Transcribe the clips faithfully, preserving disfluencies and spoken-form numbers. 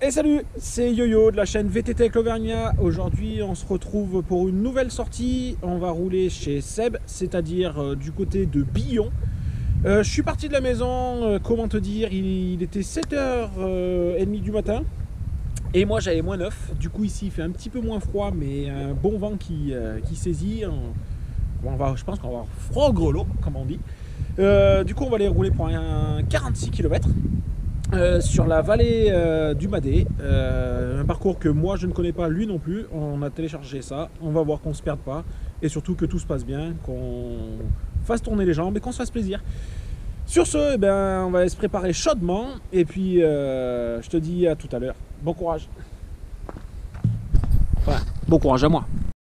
Et salut, c'est Yo-Yo de la chaîne V T T avec l'Auvergnat. Aujourd'hui, on se retrouve pour une nouvelle sortie. On va rouler chez Seb, c'est-à-dire euh, du côté de Billon. Euh, je suis parti de la maison, euh, comment te dire, il, il était sept heures trente du matin. Et moi, j'avais moins neuf. Du coup, ici, il fait un petit peu moins froid, mais un bon vent qui, euh, qui saisit. On, on va, je pense qu'on va avoir froid au grelot, comme on dit. Euh, du coup, on va aller rouler pour un quarante-six kilomètres. Euh, sur la vallée euh, du Madé, euh, un parcours que moi je ne connais pas, lui non plus. On a téléchargé ça, on va voir qu'on ne se perde pas et surtout que tout se passe bien, qu'on fasse tourner les jambes et qu'on se fasse plaisir. Sur ce, eh ben, on va se préparer chaudement et puis euh, je te dis à tout à l'heure. Bon courage. Enfin, bon courage à moi.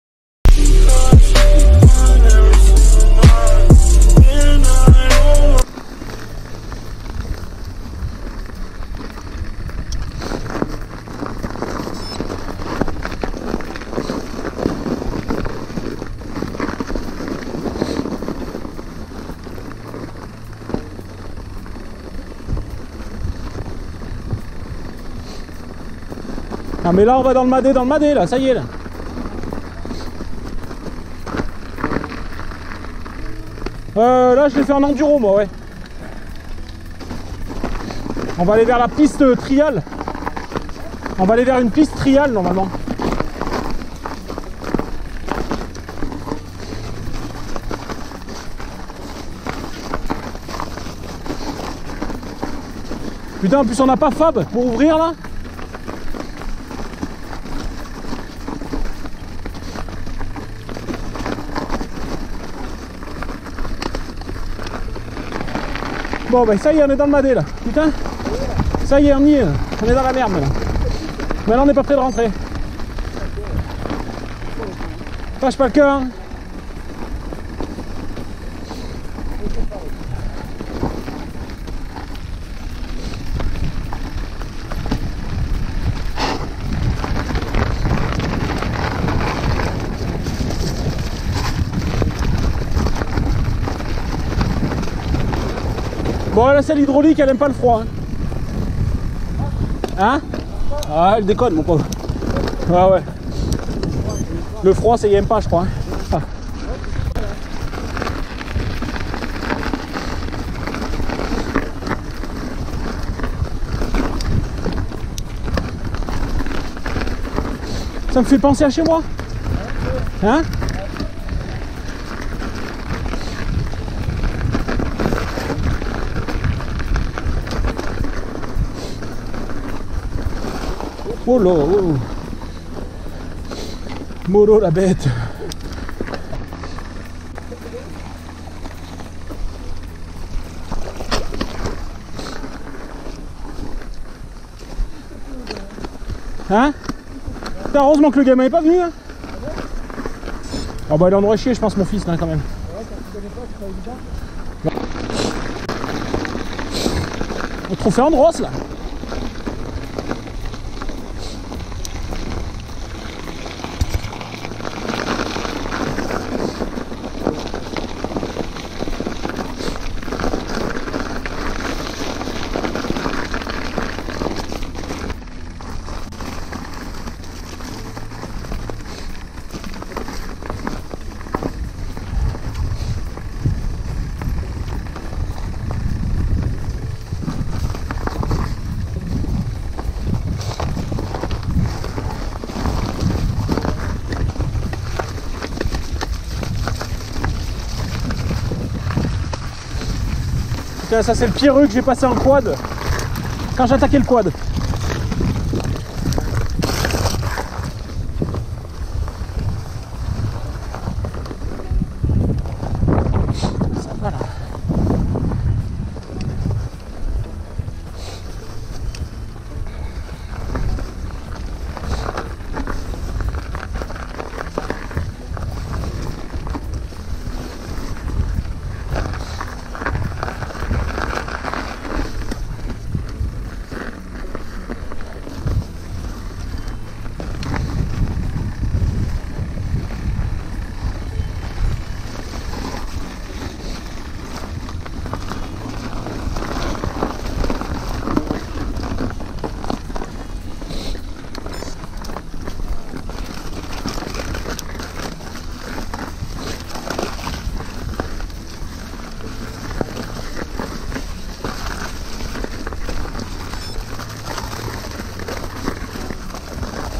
Ah mais là on va dans le Madé, dans le Madé là, ça y est là. Euh, là je l'ai fait en enduro moi, ouais. On va aller vers la piste trial. On va aller vers une piste trial normalement. Putain, en plus on n'a pas Fab pour ouvrir là. Bon bah ça y est, on est dans le Madé là, putain. Ça y est, on y est, on est dans la merde là. Mais là on n'est pas prêt de rentrer. Fâche pas le cœur. Hein. Bon là c'est l'hydraulique, elle aime pas le froid. Hein, hein? Ah elle déconne mon pauvre. Ah ouais. Le froid c'est il aime pas je crois. Ah. Ça me fait penser à chez moi. Hein? Oh là, oh. Moro la bête. Hein? Heureusement que le gamin est pas venu hein. Oh bah il en aurait chié je pense mon fils là quand même. On trophée Andros là. Ça c'est le pire rue que j'ai passé en quad quand j'ai attaqué le quad. Ça va là.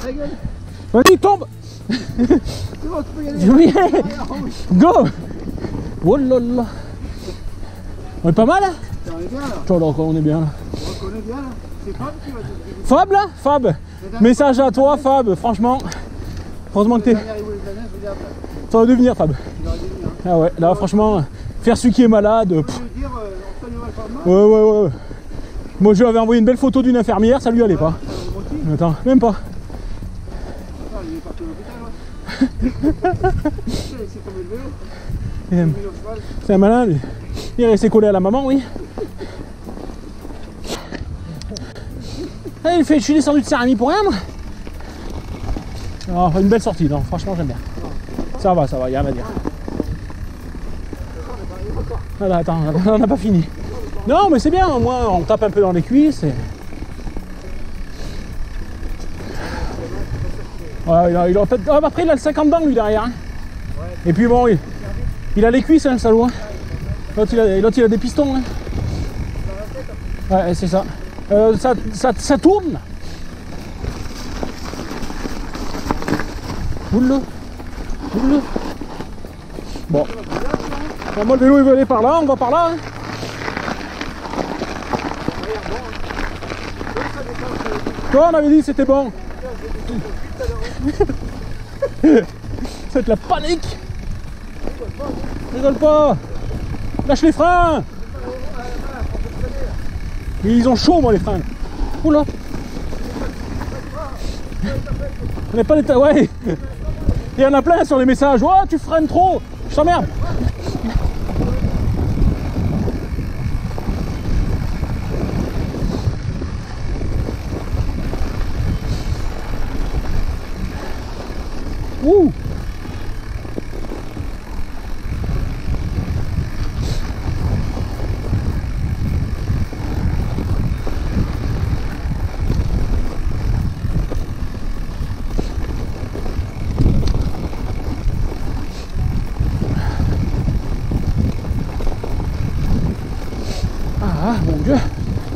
Vas-y, tombe. C'est bon, tu peux y aller. Oui. Go. Oh là là. On est pas mal hein? On est bien là. Tiens, là, on est bien là. On est bien là. C'est Fab qui va te dire. Fab là Fab. Message à toi Fab, franchement. Heureusement que t'es. Ça va devenir Fab. Ah ouais, là franchement, faire celui qui est malade. Pff. Ouais, ouais, ouais. Moi je lui avais envoyé une belle photo d'une infirmière, ça lui allait pas. Attends, même pas. C'est un malin lui. Il est resté collé à la maman, oui. Ah, il fait, je suis descendu de Céramie pour rien moi. Oh, une belle sortie, non, franchement j'aime bien. Ça va, ça va, il y a rien à dire. Ah, là, attends, on n'a pas fini. Non mais c'est bien, au moins on tape un peu dans les cuisses. Et... Ouais, il a, il a, oh, après il a le cinquante dents lui derrière. Hein. Et puis bon, il, il a les cuisses hein, le salaud. Hein. L'autre il, il a des pistons. Hein. Ouais, c'est ça. Euh, ça, ça. Ça tourne. Oula. Oula. Bon. Bon. Moi le vélo il veut aller par là, on va par là. Hein. Toi on avait dit que c'était bon. C'est de la panique. Rigole pas. Lâche les freins. Mais ils ont chaud moi les freins. Oula. On n'est pas des... Ouais. Il y en a plein sur les messages. Oh tu freines trop. Je t'emmerde. Ouh. Ah mon Dieu.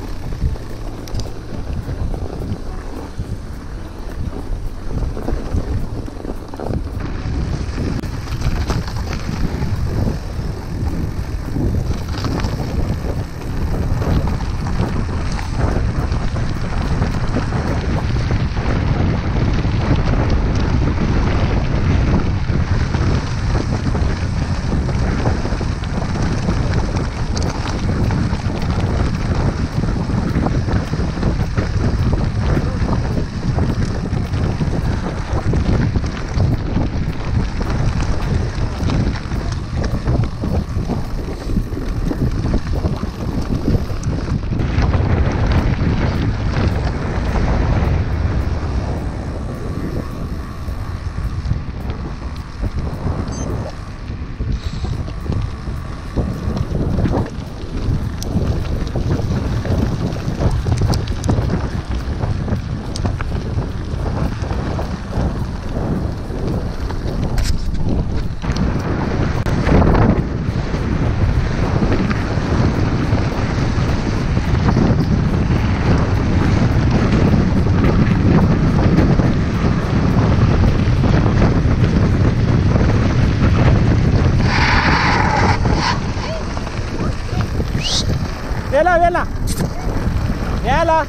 Viens là, viens là. Viens là.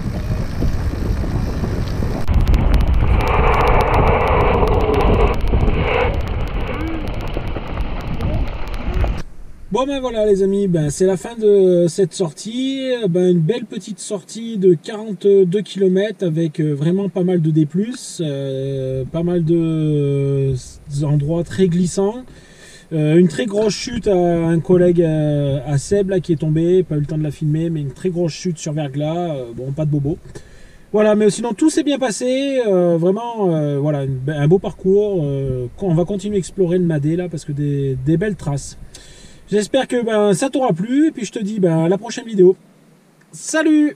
Bon ben voilà les amis, ben, c'est la fin de cette sortie, ben, une belle petite sortie de quarante-deux kilomètres avec vraiment pas mal de D plus, euh, pas mal de endroits très glissants. Euh, une très grosse chute à un collègue à, à Seb là, qui est tombé, pas eu le temps de la filmer, mais une très grosse chute sur verglas, euh, bon pas de bobo. Voilà, mais sinon tout s'est bien passé, euh, vraiment euh, voilà, une, un beau parcours, euh, on va continuer à explorer le Madé là parce que des, des belles traces. J'espère que ben, ça t'aura plu et puis je te dis ben, à la prochaine vidéo. Salut!